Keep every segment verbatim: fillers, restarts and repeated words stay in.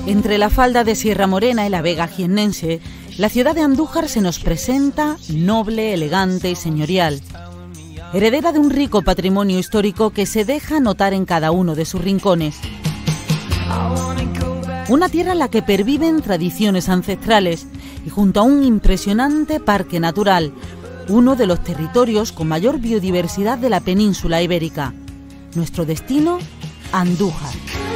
Entre la falda de Sierra Morena y la Vega jiennense, la ciudad de Andújar se nos presenta noble, elegante y señorial, heredera de un rico patrimonio histórico que se deja notar en cada uno de sus rincones. Una tierra en la que perviven tradiciones ancestrales y junto a un impresionante parque natural, uno de los territorios con mayor biodiversidad de la península ibérica. Nuestro destino, Andújar.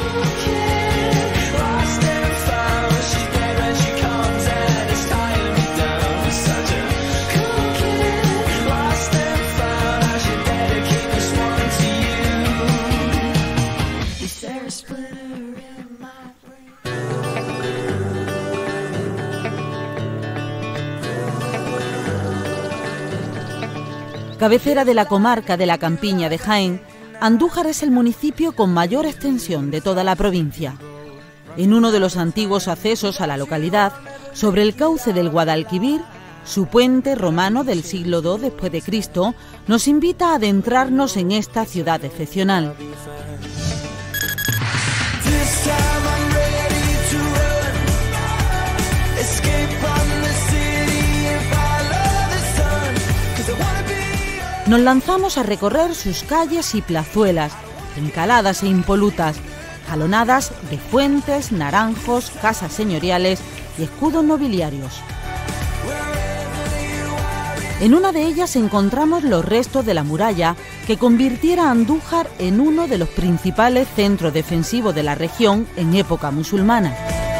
Cabecera de la comarca de la Campiña de Jaén, Andújar es el municipio con mayor extensión de toda la provincia. En uno de los antiguos accesos a la localidad, sobre el cauce del Guadalquivir, su puente romano del siglo segundo después de Cristo nos invita a adentrarnos en esta ciudad excepcional. Nos lanzamos a recorrer sus calles y plazuelas, encaladas e impolutas, jalonadas de fuentes, naranjos, casas señoriales y escudos nobiliarios. En una de ellas encontramos los restos de la muralla que convirtiera a Andújar en uno de los principales centros defensivos de la región en época musulmana.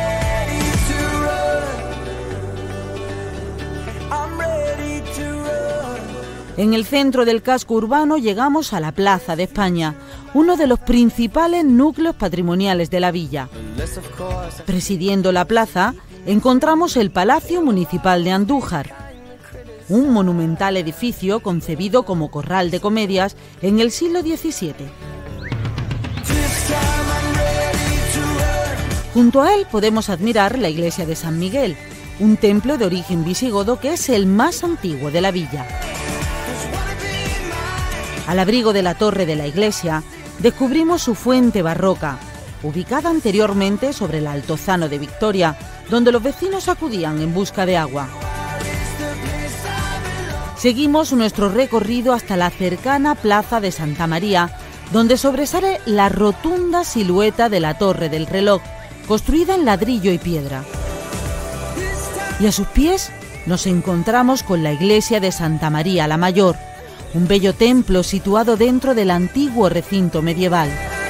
En el centro del casco urbano llegamos a la Plaza de España, uno de los principales núcleos patrimoniales de la villa. Presidiendo la plaza, encontramos el Palacio Municipal de Andújar, un monumental edificio concebido como corral de comedias en el siglo diecisiete. Junto a él podemos admirar la iglesia de San Miguel, un templo de origen visigodo que es el más antiguo de la villa. Al abrigo de la torre de la iglesia, descubrimos su fuente barroca, ubicada anteriormente sobre el Altozano de Victoria, donde los vecinos acudían en busca de agua. Seguimos nuestro recorrido hasta la cercana Plaza de Santa María, donde sobresale la rotunda silueta de la Torre del Reloj, construida en ladrillo y piedra. Y a sus pies nos encontramos con la iglesia de Santa María la Mayor, un bello templo situado dentro del antiguo recinto medieval.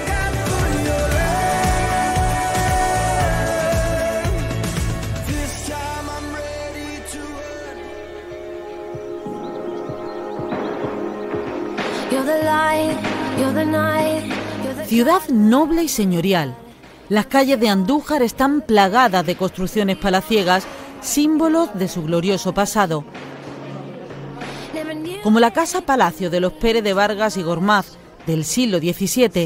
Ciudad noble y señorial. Las calles de Andújar están plagadas de construcciones palaciegas, símbolos de su glorioso pasado, como la Casa Palacio de los Pérez de Vargas y Gormaz del siglo diecisiete,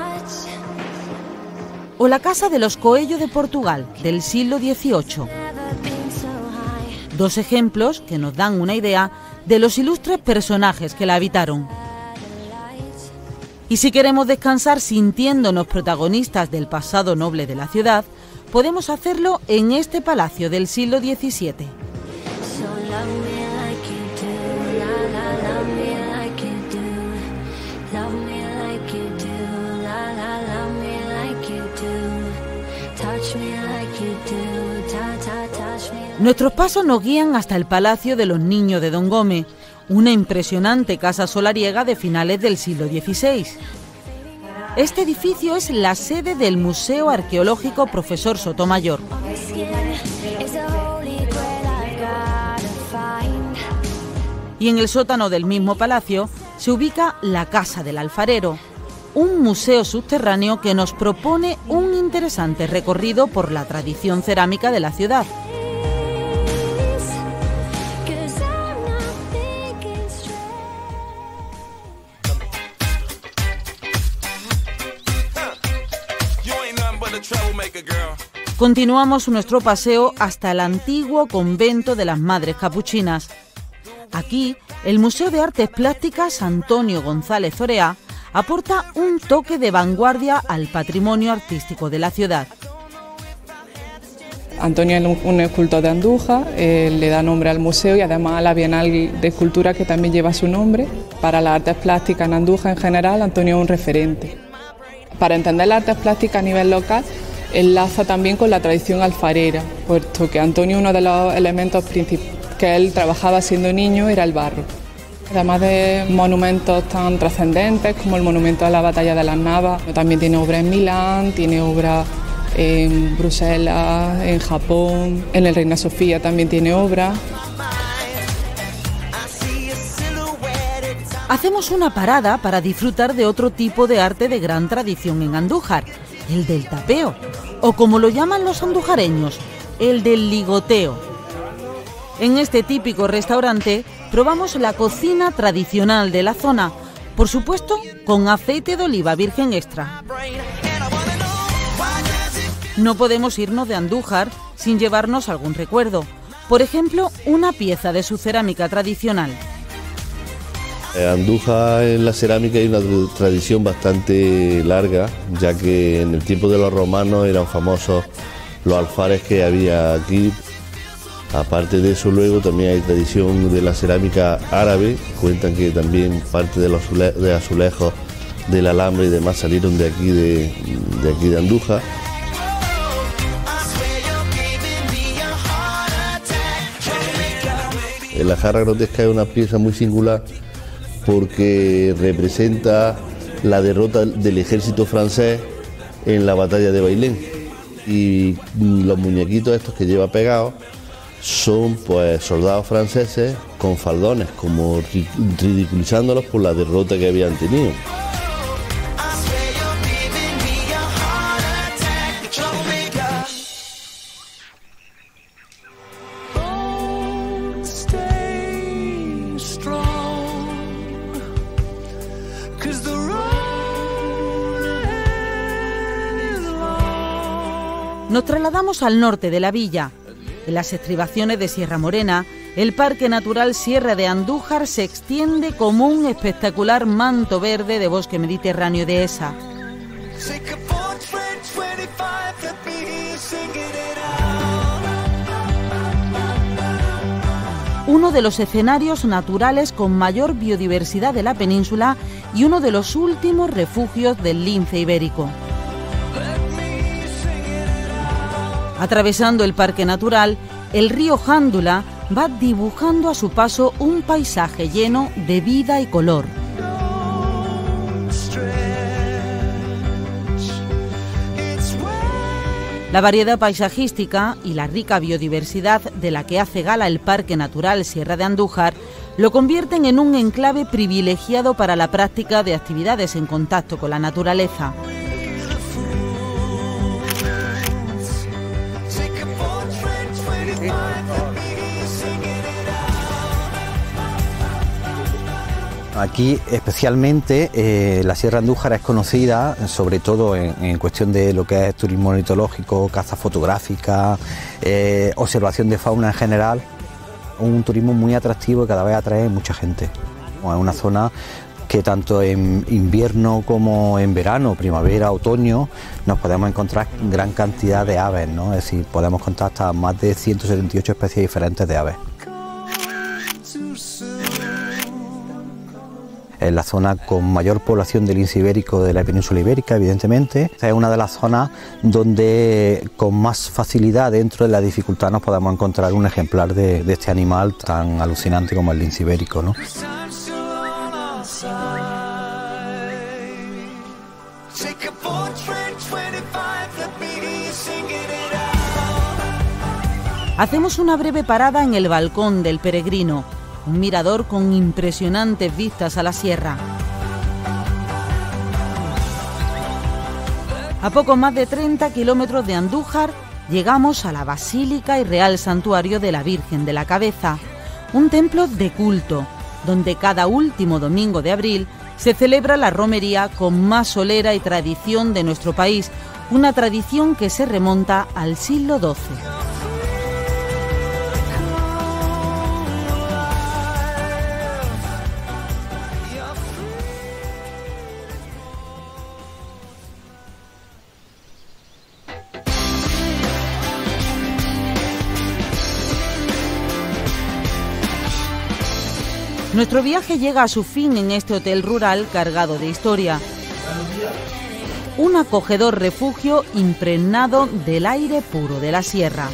o la Casa de los Coello de Portugal del siglo dieciocho. Dos ejemplos que nos dan una idea de los ilustres personajes que la habitaron. Y si queremos descansar sintiéndonos protagonistas del pasado noble de la ciudad, podemos hacerlo en este palacio del siglo diecisiete. Nuestros pasos nos guían hasta el Palacio de los Niños de Don Gómez, una impresionante casa solariega de finales del siglo dieciséis. Este edificio es la sede del Museo Arqueológico Profesor Sotomayor. Y en el sótano del mismo palacio se ubica la Casa del Alfarero, un museo subterráneo que nos propone un interesante recorrido por la tradición cerámica de la ciudad. Continuamos nuestro paseo hasta el antiguo convento de las Madres Capuchinas. Aquí, el Museo de Artes Plásticas Antonio González Oreá aporta un toque de vanguardia al patrimonio artístico de la ciudad. Antonio es un escultor de Andújar, eh, le da nombre al museo y además a la Bienal de Escultura que también lleva su nombre. Para las artes plásticas en Andújar en general, Antonio es un referente. Para entender las artes plásticas a nivel local, enlaza también con la tradición alfarera, puesto que Antonio, uno de los elementos principales que él trabajaba siendo niño, era el barro. Además de monumentos tan trascendentes como el monumento a la Batalla de las Navas, también tiene obras en Milán, tiene obras en Bruselas, en Japón, en el Reina Sofía también tiene obras. Hacemos una parada para disfrutar de otro tipo de arte de gran tradición en Andújar, el del tapeo, o como lo llaman los andujareños, el del ligoteo. En este típico restaurante probamos la cocina tradicional de la zona, por supuesto con aceite de oliva virgen extra. No podemos irnos de Andújar sin llevarnos algún recuerdo, por ejemplo, una pieza de su cerámica tradicional. En Andújar, en la cerámica, hay una tradición bastante larga, ya que en el tiempo de los romanos eran famosos los alfares que había aquí. Aparte de eso, luego también hay tradición de la cerámica árabe. Cuentan que también parte de los azule de azulejos, del alambre y demás salieron de aquí de, de, aquí de Andújar. La jarra grotesca es una pieza muy singular porque representa la derrota del ejército francés en la batalla de Bailén. Y los muñequitos estos que lleva pegados son pues soldados franceses con faldones, como ridiculizándolos por la derrota que habían tenido. Nos trasladamos al norte de la villa. En las estribaciones de Sierra Morena, el Parque Natural Sierra de Andújar se extiende como un espectacular manto verde de bosque mediterráneo de Esa. Uno de los escenarios naturales con mayor biodiversidad de la península y uno de los últimos refugios del lince ibérico. Atravesando el parque natural, el río Jándula va dibujando a su paso un paisaje lleno de vida y color. La variedad paisajística y la rica biodiversidad de la que hace gala el Parque Natural Sierra de Andújar lo convierten en un enclave privilegiado para la práctica de actividades en contacto con la naturaleza. Aquí especialmente eh, la Sierra Andújar es conocida sobre todo en, en cuestión de lo que es turismo ornitológico, caza fotográfica, eh, observación de fauna en general, un turismo muy atractivo y cada vez atrae mucha gente. Es una zona que tanto en invierno como en verano, primavera, otoño, nos podemos encontrar gran cantidad de aves, ¿no? Es decir, podemos contar hasta más de ciento setenta y ocho especies diferentes de aves. Es la zona con mayor población del lince ibérico de la península ibérica, evidentemente. Es una de las zonas donde con más facilidad, dentro de la dificultad, nos podemos encontrar un ejemplar de, de este animal tan alucinante como el lince ibérico, ¿no? Hacemos una breve parada en el balcón del Peregrino, un mirador con impresionantes vistas a la sierra. A poco más de treinta kilómetros de Andújar llegamos a la Basílica y Real Santuario de la Virgen de la Cabeza, un templo de culto, donde cada último domingo de abril se celebra la romería con más solera y tradición de nuestro país, una tradición que se remonta al siglo doce. Nuestro viaje llega a su fin en este hotel rural cargado de historia. Un acogedor refugio impregnado del aire puro de la sierra.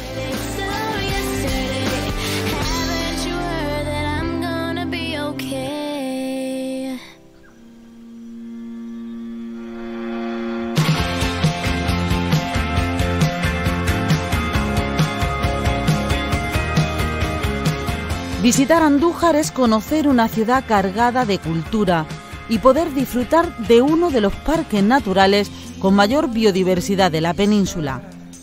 Visitar Andújar es conocer una ciudad cargada de cultura y poder disfrutar de uno de los parques naturales con mayor biodiversidad de la península.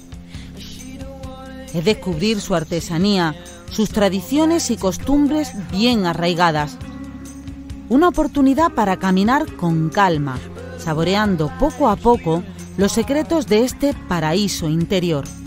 Es descubrir su artesanía, sus tradiciones y costumbres bien arraigadas. Una oportunidad para caminar con calma, saboreando poco a poco los secretos de este paraíso interior.